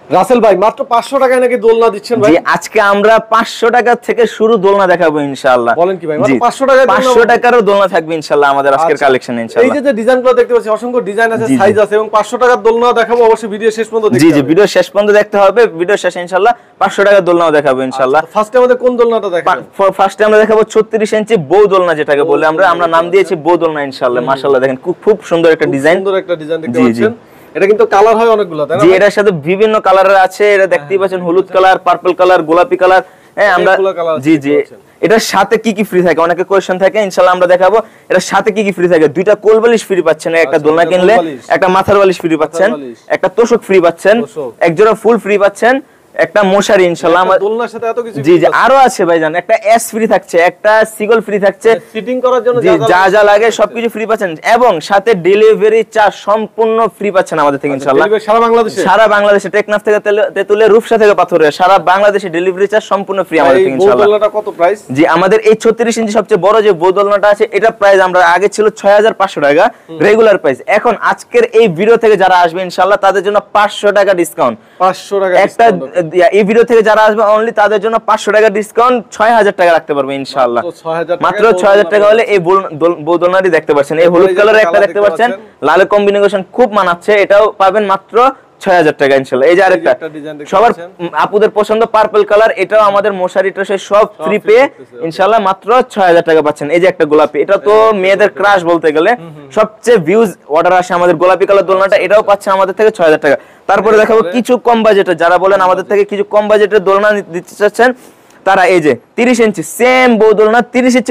রাসেল ভাই মাত্র 500 টাকায় নাকি দোলনা দিচ্ছেন ভাই? জি, আজকে আমরা 500 টাকা থেকে শুরু দোলনা দেখাবো ইনশাআল্লাহ। বলেন কি ভাই, মাত্র 500 টাকায় 500 টাকারও দোলনা থাকবে ইনশাআল্লাহ আমাদের আজকের কালেকশনে ইনশাআল্লাহ। এই যে ডিজাইনগুলো দেখতে পাচ্ছি, অসংখ্য ডিজাইন আছে, সাইজ আছে, এবং 500 টাকার দোলনা দেখাবো, অবশ্যই ভিডিও শেষ পর্যন্ত দেখতে হবে। জি, ভিডিও শেষ পর্যন্ত দেখতে হবে। ভিডিও শেষে ইনশাআল্লাহ 500 টাকার দোলনাও দেখাবো ইনশাআল্লাহ। ফার্স্টে আমাদের কোন দোলনাটা দেখাবো? ফার্স্টে আমরা দেখাবো 36 ইঞ্চি বউ দোলনা, যেটাকে বলে আমরা নাম দিয়েছি বউ দোলনা ইনশাআল্লাহ। মাশাআল্লাহ, দেখেন খুব সুন্দর একটা ডিজাইন, সুন্দর একটা ডিজাইন দেখতে পাচ্ছেন। এটা কিন্তু কালার হয় অনেকগুলো, তাই না? জি, এটার সাথে বিভিন্ন কালারের আছে, এটা দেখতেই পাচ্ছেন, হলুদ কালার, পার্পল কালার, গোলাপি কালার। হ্যাঁ, আমরা জি এটার সাথে কি কি ফ্রি থাকে, অনেকে কোশ্চেন থাকে, ইনশাআল্লাহ আমরা দেখাবো এটার সাথে কি কি ফ্রি থাকে। দুইটা কোল বালিশ ফ্রি পাচ্ছেন, একটা দোলনা কিনলে একটা মাথার বালিশ ফ্রি পাচ্ছেন, একটা তোষক ফ্রি পাচ্ছেন, এক জোড়া ফুল ফ্রি পাচ্ছেন, একটা মশারি ইনশাআল্লাহ। আমার দোলনার সাথে এত কিছু জি আরো আছে ভাইজান, একটা এস ফ্রি থাকছে, একটা সিগল ফ্রি থাকছে, সিটিং করার জন্য যা লাগে সবকিছু ফ্রি পাচ্ছেন, এবং সাথে ডেলিভারি চার্জ সম্পূর্ণ ফ্রি পাচ্ছেন আমাদের থেকে ইনশাআল্লাহ। সারা বাংলাদেশে টেকনাফ থেকে তেতুলিয়া, রূপসা থেকে পাথুরিয়া, সারা বাংলাদেশে ডেলিভারি চার্জ সম্পূর্ণ ফ্রি আমাদের থেকে ইনশাআল্লাহ। দোলনাটা কত প্রাইস? জি, আমাদের এই 36 ইঞ্চি সবচেয়ে বড় যে বউ দোলনাটা আছে, এটা প্রাইস আমরা আগে ছিল 6500 টাকা রেগুলার প্রাইস। এখন আজকের এই ভিডিও থেকে যারা আসবে ইনশাআল্লাহ তাদের জন্য 500 টাকা ডিসকাউন্ট। 500 টাকা একটা এই ভিডিও থেকে যারা আসবে অনলি তাদের জন্য 500 টাকা ডিসকাউন্ট, 6000 টাকা রাখতে পারবে ইনশাআল্লাহ। মাত্র 6000 টাকা হলে এই বউ দোলনাটি দেখতে পাচ্ছেন। এই হলুদ কালারের একটা দেখতে পাচ্ছেন, লাল কম্বিনেশন খুব মানাচ্ছে, এটাও পাবেন মাত্র 6000 টাকা ইনশাআল্লাহ। এই যে আরেকটা সবার আপুদের পছন্দ পার্পল কালার, এটাও আমাদের মশারিটা সব ফ্রি পেয়ে ইনশাআল্লাহ মাত্র 6000 টাকা পাচ্ছেন। এই যে একটা গোলাপি, এটা তো মেয়েদের ক্রাশ বলতে গেলে, সবচেয়ে ভিউজ অর্ডার আসে আমাদের গোলাপি কালার দোলনাটা, এটাও পাচ্ছেন আমাদের থেকে 6000 টাকা। তারপরে দেখাবো কিছু কম বাজেটে, যারা বলেন আমাদের থেকে কিছু কম বাজেটের দোলনা দিতে চাচ্ছেন, তারা এই যে 30 ইঞ্চি সেম বউ দোলনা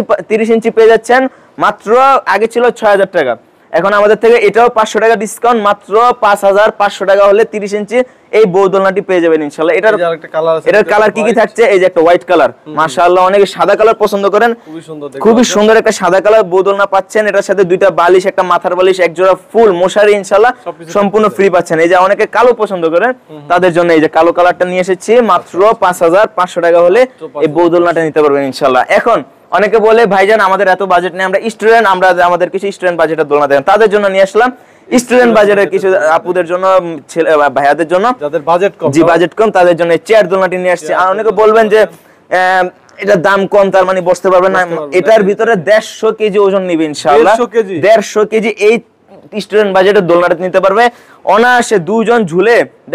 30 ইঞ্চি পেয়ে যাচ্ছেন মাত্র, আগে ছিল 6000 টাকা, এখন আমাদের থেকে এটাও 500 টাকা ডিসকাউন্ট, মাত্র 5500 টাকা হলে 30 ইঞ্চি এই বউ দোলনাটি পেয়ে যাবেন ইনশাআল্লাহ। এটার কালার কি কি থাকছে, এই যে একটা হোয়াইট কালার, মাশাআল্লাহ, অনেকে সাদা কালার পছন্দ করেন, খুবই সুন্দর একটা সাদা কালার বউ দোলনা পাচ্ছেন। এটার সাথে দুইটা বালিশ, একটা মাথার বালিশ, এক জোড়া ফুল মশারি ইনশাআল্লাহ সম্পূর্ণ ফ্রি পাচ্ছেন। এই যে অনেকে কালো পছন্দ করেন তাদের জন্য এই যে কালো কালারটা নিয়ে এসেছি, মাত্র 5500 টাকা হলে এই বউ দোলনাটা নিতে পারবেন ইনশাআল্লাহ। এখন অনেকে বলে ভাইজান আমাদের এত বাজেট নেই, আমরা স্টুডেন্ট, আমাদের কিছু স্টুডেন্ট বাজেটের দোলনা দেন, তাদের জন্য নিয়ে আসলাম স্টুডেন্ট বাজেটের কিছু আপুদের জন্য, ছেলে ভাইয়াদের জন্য যাদের বাজেট কম, জি বাজেট কম, তাদের জন্য চেয়ার দোলনাটি নিয়ে আসছি। আর অনেকে বলবেন যে এটার দাম কম, তার মানে বসতে পারবেন না, এটার ভিতরে 150 কেজি ওজন নিবে ইনশাআল্লাহ। 150 কেজি এই স্টুডেন্ট বাজেটের দোলনাটা নিতে পারবে অনায়াসে, দুজন ঝুলে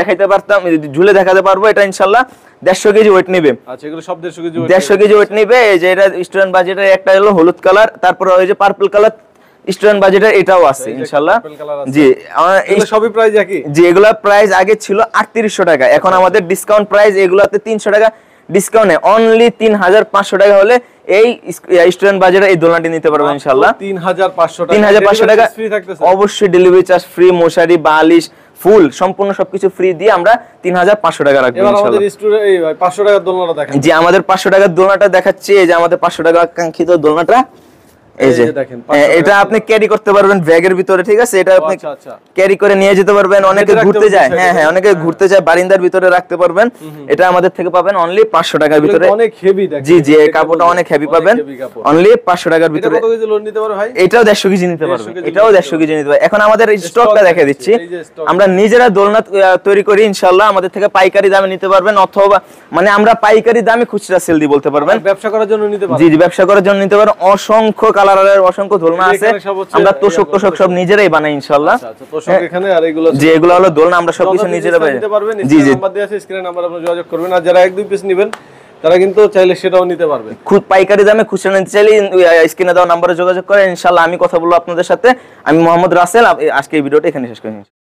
দেখাতে পারবো, এটা ইনশাআল্লাহ 150 কেজি ওয়েট নেবে। আচ্ছা, এগুলো সব 150 কেজি ওয়েট নেবে। এই যে এটা স্টুডেন্ট বাজেটের একটা হলো হলুদ কালার, তারপর ওই যে পার্পল কালার স্টুডেন্ট বাজেটের এটাও আছে ইনশাআল্লাহ। জি, এগুলো সবই প্রাইস একই। জি, এগুলা প্রাইস আগে ছিল 3800 টাকা, এখন আমাদের ডিসকাউন্ট প্রাইস এগুলাতে 300 টাকা ডিসকাউন্টে অনলি 3500 টাকা হলে এই স্টুডেন্ট বাজেটে এই দোলনাটি নিতে পারবেন ইনশাআল্লাহ। 3500 টাকা অবশ্যই ডেলিভারি চার্জ ফ্রি, মশারি, বালিশ, ফুল সম্পূর্ণ সবকিছু ফ্রি দিয়ে আমরা 3500 টাকা রাখবো ইনশাআল্লাহ। আমাদের স্টুডেন্ট এই 500 টাকার দোলনাটা দেখেন। জি, আমাদের 500 টাকার দোলনাটা দেখাচ্ছি। এই যে আমাদের 500 টাকা কাঙ্ক্ষিত দোলনাটা, এই যে এটা আপনি ক্যারি করতে পারবেন ব্যাগের ভিতরে, ঠিক আছে? এটা আপনি ক্যারি করে নিয়ে যেতে পারবেন, অনেকে ঘুরতে যায়, হ্যাঁ অনেকে ঘুরতে যায়, বারিন্দার ভিতরে রাখতে পারবেন। এটা আমাদের থেকে পাবেন অনলি 500 টাকার ভিতরে। অনেক হেভি দেখেন। জি এই কাপড়টা অনেক হেভি পাবেন অনলি 500 টাকার ভিতরে। এটা কত কেজি লোড নিতে পারবে ভাই? এটাও 150 কেজি নিতে পারবে, এটাও 150 কেজি নিতে পারবে। এখন আমাদের স্টকটা দেখিয়ে দিচ্ছি, আমরা নিজেরা দোলনা তৈরি করি ইনশাআল্লাহ, আমাদের থেকে পাইকারি দামে নিতে পারবেন, অথবা মানে আমরা পাইকারি দামে খুচরা সেল দিই বলতে পারবেন, ব্যবসা করার জন্য নিতে পারবেন। জি ব্যবসা করার জন্য নিতে পারবেন। অসংখ্য কালারের অসংখ্য দোলনা আছে, আমরা তোষক সব নিজেরাই বানাই ইনশাআল্লাহ। আচ্ছা, তোষক এখানে, আর এগুলো জি এগুলো হলো দোলনা, আমরা সবকিছু নিজেরা নিতে পারবেন। জি নাম্বার দেয়া আছে, স্ক্রিনে নাম্বার আপনি যোগাযোগ করবেন। আর যারা 1-2 পিস নেবেন তারা কিন্তু চাইলে সেটাও নিতে পারবে। পাইকারি দামে খুচরা নিতে চাইলে স্ক্রিনে দেওয়া নম্বরে যোগাযোগ করেন ইনশাআল্লাহ। আমি কথা বলবো আপনাদের সাথে, আমি মোহাম্মদ রাসেল। আজকে এই ভিডিওটা এখানে শেষ করি।